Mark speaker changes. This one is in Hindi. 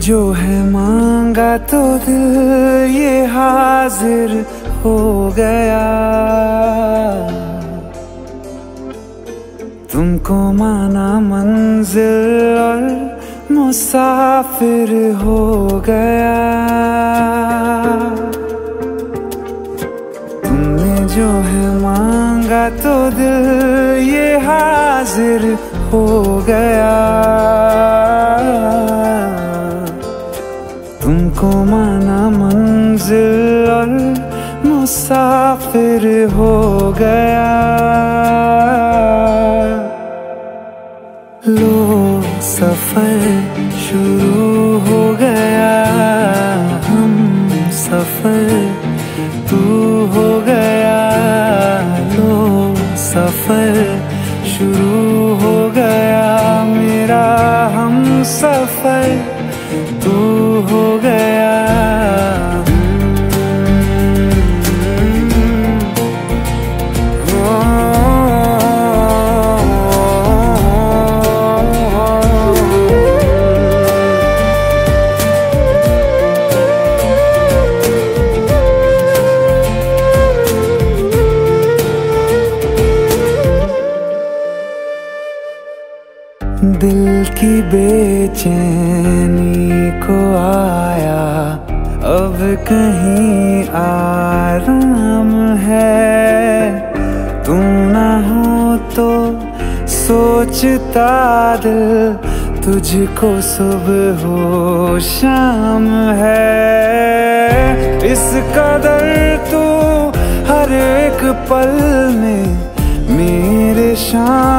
Speaker 1: जो है मांगा तो दिल ये हाजिर हो गया। तुमको माना मंजिल और मुसाफिर हो गया। तुमने जो है मांगा तो दिल ये हाजिर हो गया। तुमको माना मंजिल और मुसाफिर हो गया। लो सफर शुरू हो गया, हम सफर तू हो गया। लो सफर शुरू हो गया, मेरा हम सफर तू हो गया। दिल की बेचैनी को आया अब कहीं आराम है। तू ना हो तो सोचता दिल तुझको सुबह हो शाम है। इस कदर तू हर एक पल में मेरे शाम